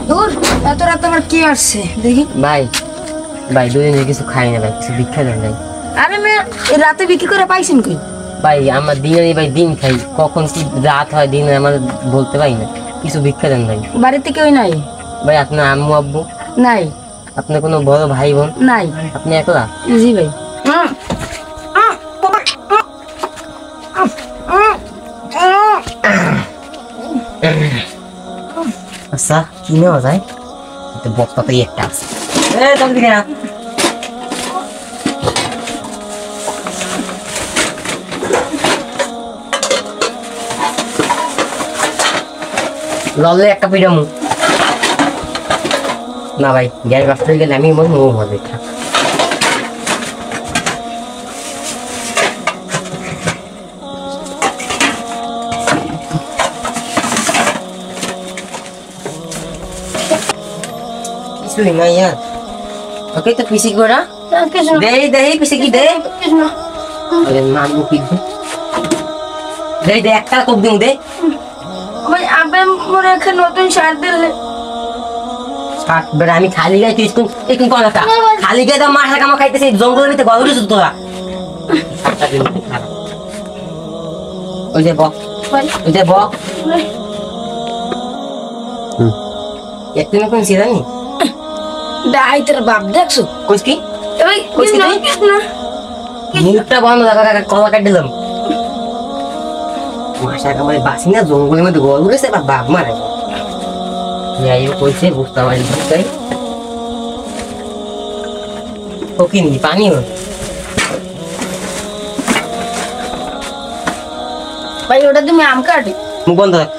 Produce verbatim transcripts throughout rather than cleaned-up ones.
দূর এত রাত আমার কি আসছে দেখি ভাই ভাই দুদিন কিছু খাই না ভাই, কিছু ভিক্ষা দেন ভাই। আরে মেয়ে এই রাতে বিক্রি করে পাইছেন কই? ভাই আমার দিনে ভাই দিন খাই, কখন কি রাত হয় দিন আমার বলতে পারি না, কিছু ভিক্ষা দেন ভাই। বাড়িতে কেউ নাই? ভাই আপনার আম্মু আব্বু নাই। আপনার কোনো বড় ভাই বোন নাই। আপনি একলা? জি ভাই। আচ্ছা কি নেওয়া যায়? বক্তাতেই একটা আছে। ললে একটা পিডামু না ভাই, গ্যাস বাস্ট হয়ে গেলে আমি মনে মো হবে। কিছুই না ইয়ার। ওকে তো পিসি গোড়া দে দে পিসি কি দে আরে মানবো কি দে দে একটা কোপ দিন দে ভাই আবে মোরে একটা নতুন শার্ট দিলে শার্ট বেড়া আমি খালি গায়ে তুই কোন একটু কোন একটা খালি গায়ে দাও মাথা কামা খাইতেছি জঙ্গলের ভিতরে গলরে শুধু তোরা ওই যে বক ওই যে বক হুম একটু না কোন সিরানি ডাই তোর বাপ দেখছো কইস কি ওই কইস না না মুখটা বন্ধ রাখা কলা কাট দিলাম মাথা কামা বাসি না জঙ্গলের মধ্যে গলরে সে বাপ মারে ইয়াইও কইছে বুঝতে পারি তাই ওকে নি পানি হল ভাই ওটা তুমি আম কাটি মুখ বন্ধ রাখ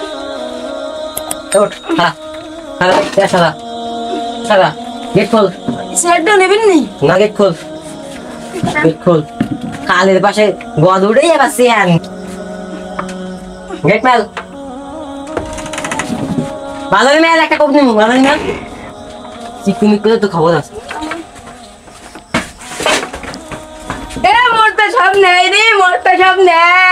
ওঠ হারা হারা যা সারা সারা গেট খোল সেটটা নেবেন নি না গেট খোল গেট খোল কালের পাশে গদ উড়ে যাবে সিয়ান গেট মেল ভালো মেল একটা কোপ নিমু ভালো মেল চিকুমি করে তো খবর আছে এ মোরটা সব নেই রে মোরটা সব নেই